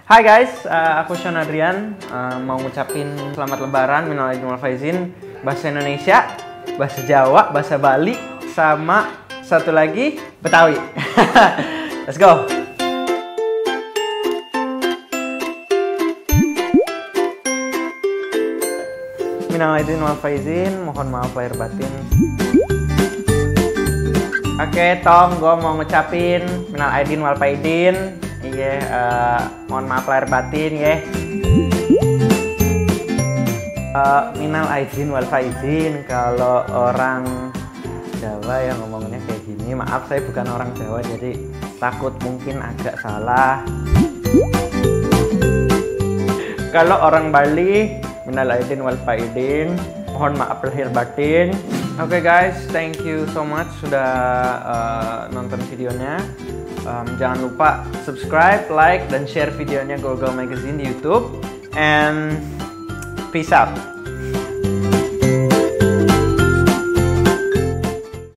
Hai guys, aku Sean Adrian, mau ngucapin selamat lebaran, minal aidin wal faizin, bahasa Indonesia, bahasa Jawa, bahasa Bali, sama satu lagi Betawi. Let's go! Minal aidin wal faizin, mohon maaf lahir batin. Oke, Tom, gue mau ngucapin minal aidin wal faizin. Iya, mohon maaf lahir batin ya. Minal aidin wal faizin, kalau orang Jawa ya ngomongnya kayak gini. Maaf, saya bukan orang Jawa, jadi takut mungkin agak salah. Kalau orang Bali, minal aidin wal faizin, mohon maaf lahir batin. Oke guys, thank you so much sudah nonton videonya. Jangan lupa subscribe, like, dan share videonya Google Magazine di YouTube. And peace out.